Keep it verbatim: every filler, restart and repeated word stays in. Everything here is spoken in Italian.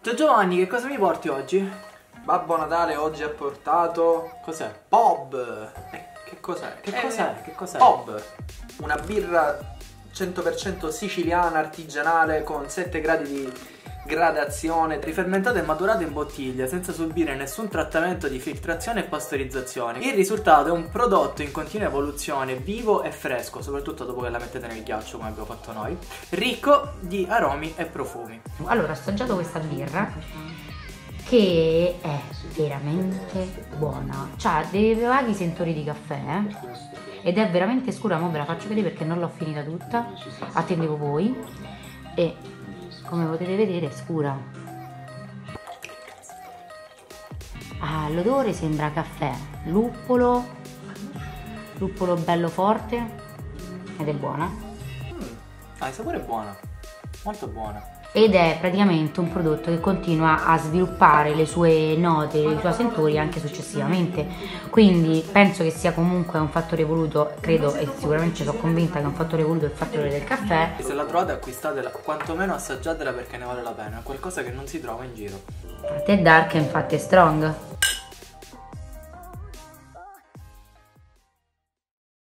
Ciao Giovanni, che cosa mi porti oggi? Babbo Natale oggi ha portato... Cos'è? Bob! Eh, che cos'è? Che Eh, cos'è? Che cos'è? Bob! Una birra cento per cento siciliana, artigianale, con sette gradi di gradazione, Rifermentata e maturata in bottiglia senza subire nessun trattamento di filtrazione e pastorizzazione. Il risultato è un prodotto in continua evoluzione, vivo e fresco, soprattutto dopo che la mettete nel ghiaccio come abbiamo fatto noi, ricco di aromi e profumi. Allora, ho assaggiato questa birra che è veramente buona, cioè dei vaghi sentori di caffè eh? Ed è veramente scura. Mo ve la faccio vedere perché non l'ho finita tutta, attendevo voi, e come potete vedere è scura. Ah, l'odore sembra caffè, luppolo, luppolo bello forte, ed è buona. Mm. Ah, il sapore è buono, molto buono. Ed è praticamente un prodotto che continua a sviluppare le sue note, i suoi sentori anche successivamente, quindi penso che sia comunque un fattore voluto, credo e sicuramente sono convinta che è un fattore voluto il fattore del caffè. Se la trovate acquistatela, quantomeno assaggiatela perché ne vale la pena, è qualcosa che non si trova in giro. A te dark, infatti è strong.